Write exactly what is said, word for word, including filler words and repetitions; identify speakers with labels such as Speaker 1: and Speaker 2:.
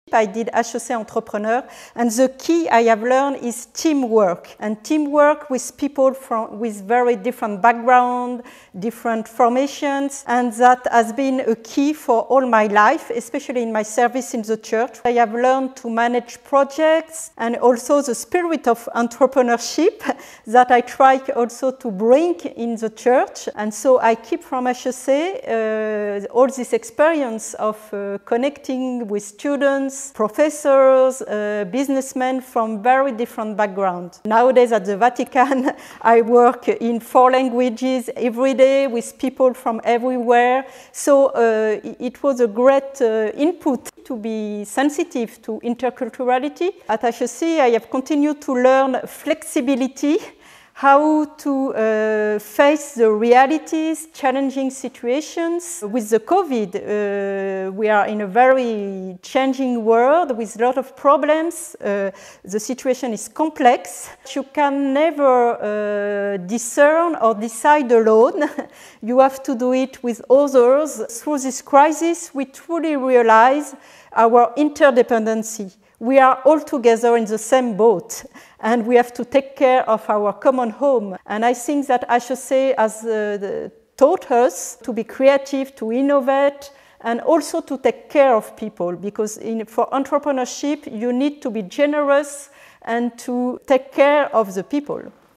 Speaker 1: I did H E C Entrepreneur, and the key I have learned is teamwork, and teamwork with people from, with very different background, different formations, and that has been a key for all my life, especially in my service in the church. I have learned to manage projects and also the spirit of entrepreneurship that I try also to bring in the church, and so I keep from H E C uh, all this experience of uh, connecting with students, professors, uh, businessmen from very different backgrounds. Nowadays at the Vatican, I work in four languages every day with people from everywhere. So uh, it was a great uh, input to be sensitive to interculturality. At H E C, I have continued to learn flexibility, how to uh, face the realities, challenging situations. With the COVID, uh, we are in a very changing world with a lot of problems. Uh, the situation is complex. You can never uh, discern or decide alone. You have to do it with others. Through this crisis, we truly realize our interdependency. We are all together in the same boat, and we have to take care of our common home. And I think that H E C has uh, taught us to be creative, to innovate, and also to take care of people, because in, for entrepreneurship, you need to be generous and to take care of the people.